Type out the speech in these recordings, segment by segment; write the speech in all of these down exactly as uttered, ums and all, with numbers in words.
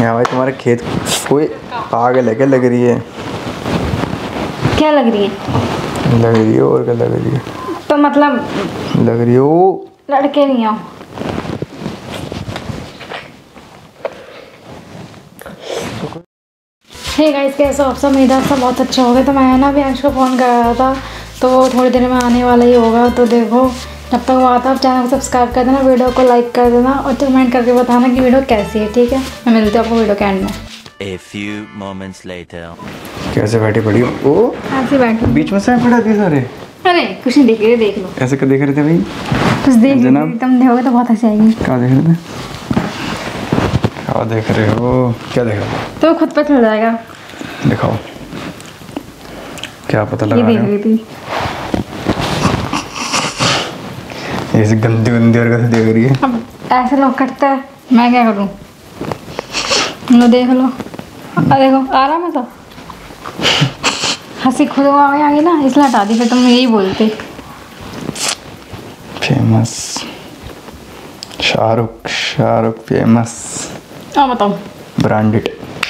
यहाँ भाई तुम्हारे खेत कोई पागल है क्या लग रही है? क्या लग रही है? लग रही है और क्या लग रही है? तो मतलब लग रही हो लड़के नहीं हो। हे गाइस, कैसे हो आप सब? मेरा सब बहुत अच्छा हो गया। तो मैं ना अभी अंश को फ़ोन कर रहा था तो वो थोड़ी देर में आने वाला ही होगा। तो देखो जब तक वो आता है चैनल को सब्सक्राइब कर देना, वीडियो को लाइक कर देना और कमेंट करके बताना कि वीडियो कैसी है। ठीक है, मैं मिलती हूँ आपको वीडियो के एंड में। A few moments later. कैसे बैठी पड़ी हो? ओ ऐसे बैठी बीच में से पड़ा दिए सारे। अरे कुछ नहीं देख रहे, देख लो। ऐसे क्या देख रहे थे भाई? कुछ देख जनाब। रहे थे, तुम देखोगे तो बहुत हंसी आएगी। क्या देख रहे थे? क्या देख रहे हो? क्या देख रहे हो? तो खुद पे चल जाएगा। दिखाओ क्या पता ये लगा देख रहे रही थी। हो? ऐसे गंदी गंदी हरकतें देख रही है। अब ऐसे लोग करते हैं, मैं क्या करूँ? लो देख लो, अब देखो आराम है। तो हंसी खुद आ गई ना, इसलिए हटा दी। फिर तुम यही बोलते। फेमस शाहरुख शाहरुख फेमस हाँ बताओ। ब्रांडेड।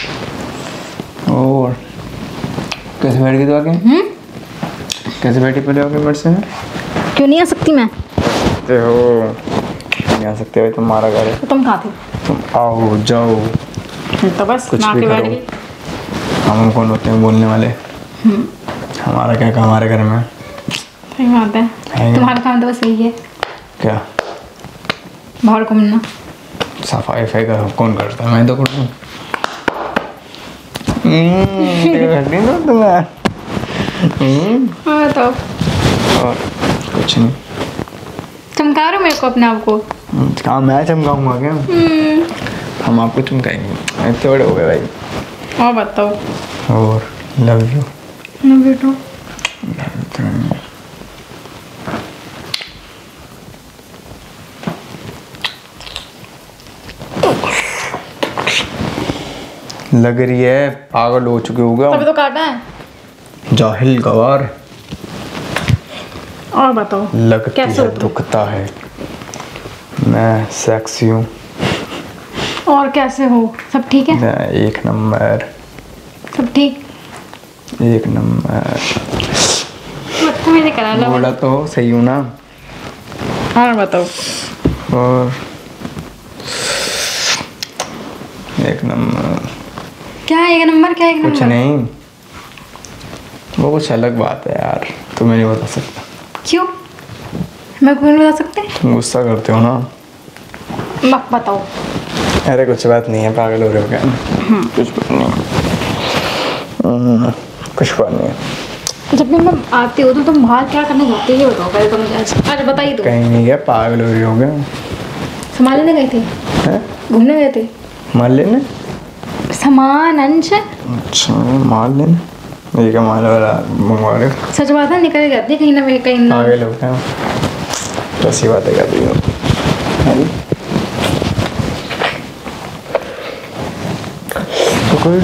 और कैसे बैठ गई तो आगे? हम्म कैसे बैठी पहले आगे मेरे से? क्यों नहीं आ सकती मैं? हो नहीं आ सकते भाई, तुम्हारा घर है। तो तुम कहाँ थे? तुम आओ जाओ तो बस कुछ मैं भी आके बैठ करो। गई। हम कौन होते हैं बोलने वाले? हमारा क्या काम हमारे घर में? सही बात है, है ना? तुम्हारा काम तो बस यही है, क्या बाहर घूमना। सफाई फाई का कौन करता है? मैं तो करता हूँ। हम्म, ना तुम्हें हम्म, हाँ तो और कुछ नहीं। चमका रहे हो मेरे को, अपने आप को। कहाँ मैं चमकाऊंगा क्या? हम आपको चमकाएंगे। इतने बड़े हो गए भाई। और बताओ। और लव यू। ना बेटो, लग रही है पागल हो चुके होगा। अभी तो काटा है। जाहिल गवार। और बताओ लगती कैसे है हो तुम? दुखता है। मैं सेक्सी हूँ। और कैसे हो? सब ठीक है? मैं एक नंबर सब ठीक। एक नंबर। बच्चा मैंने करा लो। बोला तो सही हूँ ना? और बताओ। और एक नंबर। क्या एक नंबर? क्या एक नंबर? कुछ नहीं, वो कुछ अलग बात है यार, तुम्हें नहीं बता सकता। क्यों? मैं क्यों नहीं बता सकते? तुम गुस्सा करते हो ना। मत बताओ। अरे कुछ बात नहीं है, पागल हो रहे हो क्या? कुछ बात नहीं। हम्म, कुछ बात नहीं है। जब भी मैं आती हूँ तो तुम बाहर क्या करने जाते हो ये बताओ पहले तो मुझे। अरे बताइए तो। कहीं नहीं गया, पागल हो रही हो गया? सामान लेने गए थे? हैं? घूमने गए थे? माल लेने? सामान अंश? अच्छा माल लेने? ये क्या माल वाला मंगवा रहे हो? सच बात है, निकल जाती कहीं ना कहीं ना। पागल हो क्या? कैसी बातें कर रही हो? तो कोई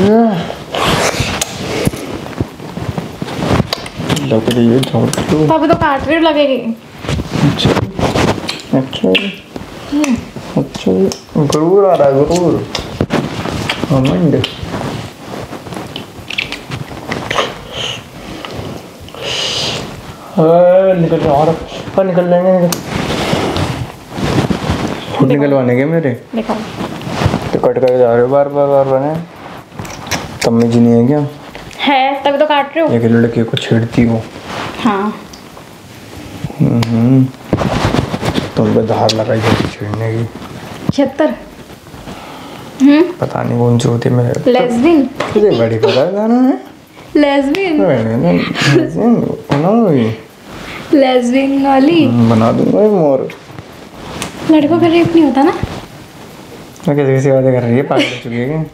लग रही है झोंक लो। तो अभी तो काट रही लगेगी। अच्छा अच्छा अच्छा, गुरूर आ रहा है, गुरूर घमंड। निकल जा और हाँ निकल लेंगे। निकल खुद निकलवाने के मेरे देखो तो कट कर जा रहे हो बार बार बार बने। तमीज नहीं है क्या? है तभी तो काट रहे हो। एक लड़के को छेड़ती हो। हाँ हम्म, तुम पे धार लगाई जाती छेड़ने की। छिहत्तर। हम्म पता नहीं कौन सी होती है मेरे। लेस्बियन। तुझे बड़ी पता है गाना है? लेस्बियन। बनाओगी? लेस्बियन वाली बना दूंगा मोर। लड़कों का रेप नहीं होता ना? मैं कैसे कैसी बातें कर रही है? पागल हो चुकी है क्या?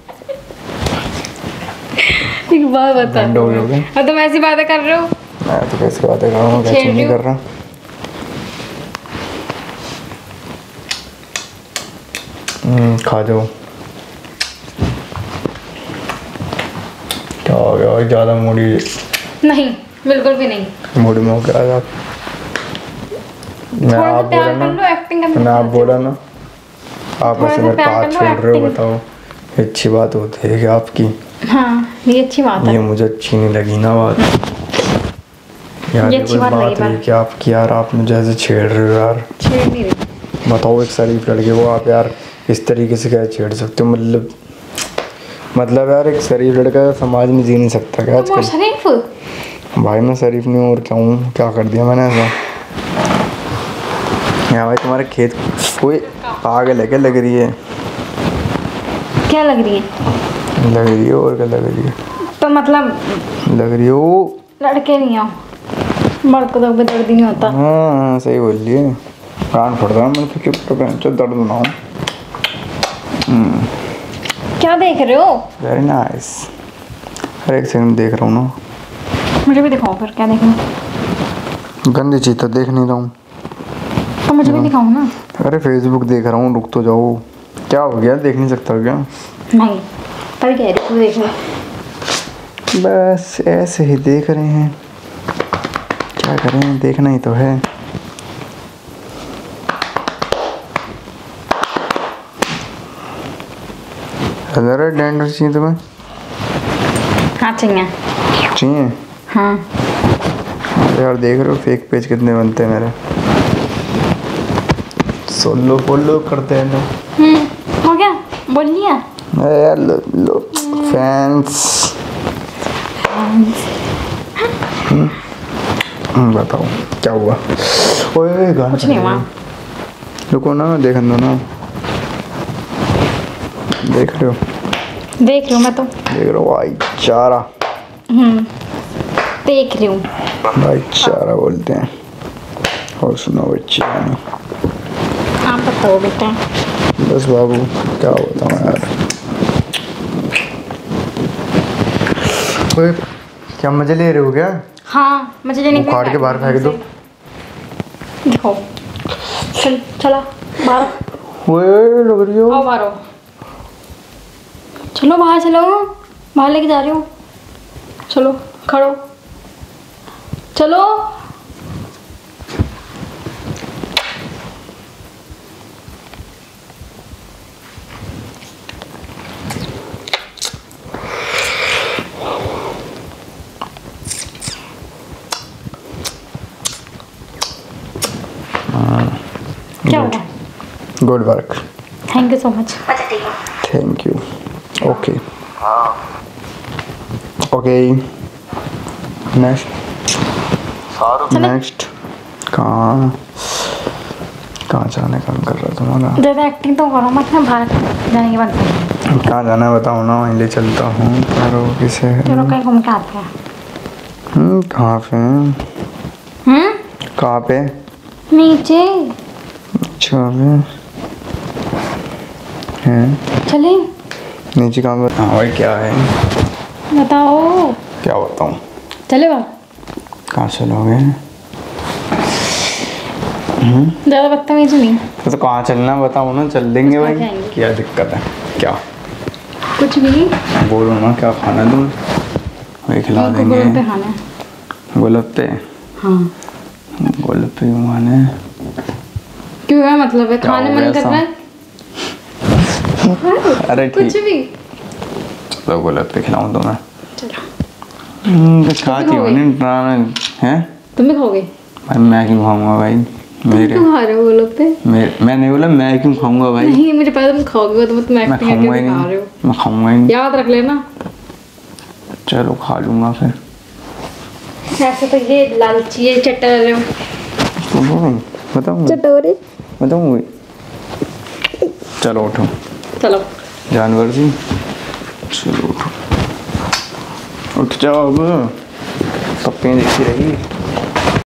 एक बात बता। गंड हो गए। अब तुम ऐसी बातें कर रहे हो। मैं तो कैसी बातें कर रहा हूँ? कैसे नहीं कर रहा? हम्म, खा जाओ। क्या हो गया? और ज़्यादा मूडी? नहीं बिल्कुल भी नहीं। मूड में हो गया आज आप? मैं थोड़ा आप सा बोला प्यार कर लो, ना, एक्टिंग करने मैं आप बोला ना, आप थोड़ा ऐसे सा मेरे प्यार पास कर लो, छोड़ रहे हो? acting। बताओ अच्छी बात होती है कि आपकी, हाँ ये अच्छी बात ये है। मुझे अच्छी नहीं लगी ना बात यार। ये ये अच्छी कोई बात लगी बात है बात। कि आपकी यार, आप मुझे ऐसे छेड़ रहे हो यार। छेड़ नहीं रही। बताओ एक शरीफ लड़के को आप यार इस तरीके से क्या छेड़ सकते हो? मतलब मतलब यार एक शरीफ लड़का समाज में जी नहीं सकता क्या तुम और आजकल? शरीफ? भाई मैं शरीफ नहीं हूँ और क्या हूँ? क्या कर दिया मैंने ऐसा? यहाँ भाई तुम्हारे खेत कोई पागल है क्या? लग रही है, क्या लग रही है? लग रही है और क्या लग रही है? तो मतलब लग रही हो। लड़के नहीं हो, मर्द को तो कभी दर्द ही नहीं होता। हाँ सही बोल रही है। कान फट रहा है मैंने तो, चुप तो दर्द ना हो। क्या देख रहे हो? Very nice. हर एक सेकंड देख रहा हूँ ना। मुझे भी दिखाओ फिर, क्या देखना? गंदी चीज तो देख नहीं रहा हूँ। तो मुझे भी दिखाओ ना। अरे फेसबुक देख रहा हूँ, रुक तो जाओ। क्या हो गया, देख नहीं सकता क्या? नहीं तभी कह रही हूँ देख लो। बस ऐसे ही देख रहे हैं, क्या करें, देखना ही तो है। अरे डेंडर चाहिए तुम्हें? हाँ चाहिए। चाहिए? हाँ अरे यार देख रहे हो फेक पेज कितने बनते हैं मेरे। सोलो फॉलो करते हैं ना। हम्म हो गया, बोल लिया। अरे यार लो लो फैंस। हम्म, बताओ क्या हुआ? ओए गाना कुछ नहीं हुआ। रुको ना, देखने दो ना। देख रहे हो? देख रही हूँ मैं तो। देख रहे हो भाईचारा? हम्म देख रही हूँ। भाईचारा बोलते हैं। और सुनो बच्ची गानी। आप बताओ बेटा। बस बाबू क्या बताऊँ यार। ओए क्या मजे ले रहे हो क्या? हाँ मुझे लेने वो काट के बाहर फेंक दो। दिखाओ। चल चला बाहर। ओए लग रही हो। आओ बाहर आओ। चलो बाहर चलो, बाहर लेके जा रही हूँ। चलो खड़ो चलो। क्या हुआ? Good work. Thank you so much. Thank you. Okay okay next next. कहाँ कहाँ जाने का मन कर रहा तुम्हारा? ज़्यादा एक्टिंग तो करो मत ना, बाहर जाने के बाद कहाँ जाना है बताओ ना, वहीं ले चलता हूँ। करो किसे? चलो कहीं घूम के आते हैं। हम्म कहाँ पे? हम्म कहाँ पे? नीचे अच्छा पे हैं? चले। नीचे कहाँ पे? हाँ भाई क्या है? बताओ। क्या बताऊँ? चले बाहर। कहाँ चलोगे? ज़्यादा बदतमीज नहीं। तो कहाँ चलना है बताओ ना, चल देंगे खा भाई। के आएंगे। क्या दिक्कत है? क्या कुछ भी नहीं। बोलो ना, क्या खाना है तुम्हें? वही खिला हमको देंगे। गोलगप्पे खाना है। गोलगप्पे? हाँ गोलगप्पे माने क्यों, क्या मतलब है? क्या खाने हो मन गया कर ऐसा? रहा है। अरे कुछ ठीक, भी। चलो गोलगप्पे खिलाऊं तुम्हें। चलो हम्म, खाती हो खाओगे? नहीं ड्रामा हैं? तुम भी खाओगे? भाई मैं क्यों खाऊंगा भाई? तुम मेरे क्यों खा रहे हो गोलगप्पे? मेरे मैं नहीं बोला मैं क्यों खाऊंगा भाई। नहीं मुझे पता तुम खाओगे, तो तुम मैं एक्टिंग खाऊंगा ही करके खा रहे नहीं, हो। मैं खाऊंगा ही नहीं। याद रख लेना। चलो खा लूंगा फिर। ऐसे तो ये लालची है, चटोरे बताऊँ चटोरे। बताऊँ? चलो उठो चलो जानवर जी, चलो उठो, उठ जाओ अब। पप्पी देखती रही।